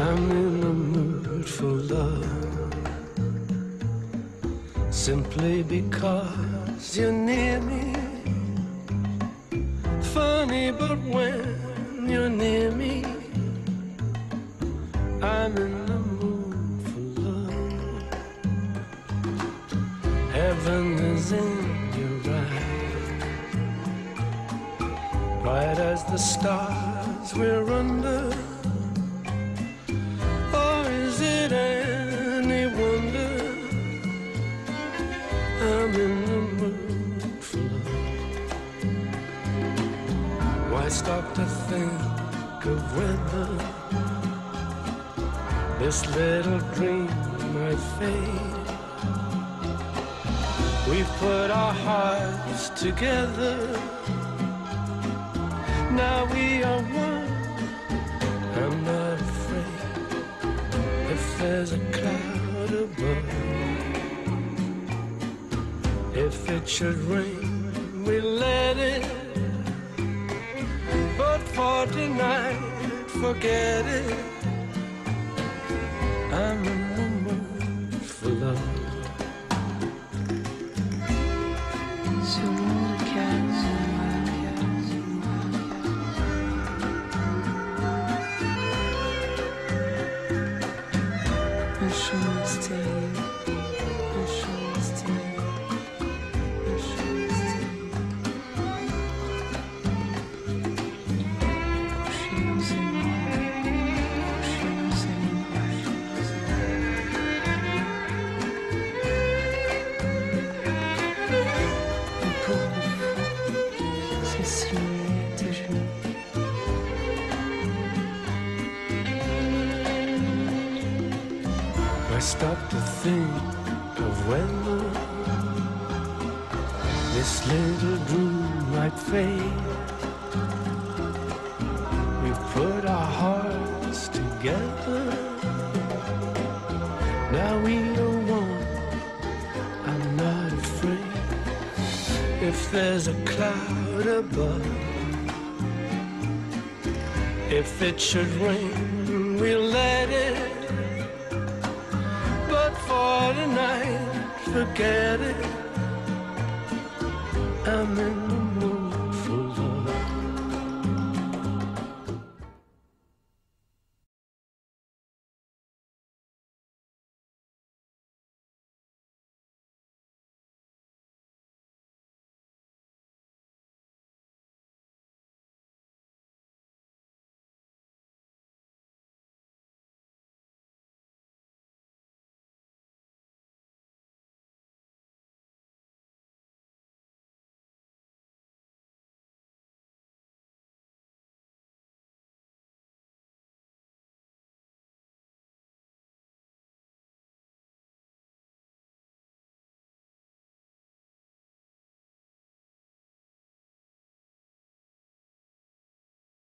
I'm in the mood for love, simply because you're near me. Funny, but when you're near me, I'm in the mood for love. Heaven is in your eyes, bright as the stars we're under. Or is it any wonder I'm in the mood for love? Why stop to think of whether this little dream might fade? We've put our hearts together, now we are one. I'm not afraid if there's a cloud above. If it should rain, we'll let it. But for tonight, forget it. I'm in the mood for love. Sur le monde de cases, un chant mystérieux, un chant mystérieux, un chant mystérieux. Couchez-nous et moi, couchez-nous et moi. Le pauvre fou s'assied à tes genoux. I stop to think of whether this little dream might fade. We put our hearts together, now we are one. I'm not afraid if there's a cloud above. If it should rain, we'll let it. But for tonight, forget it. I'm in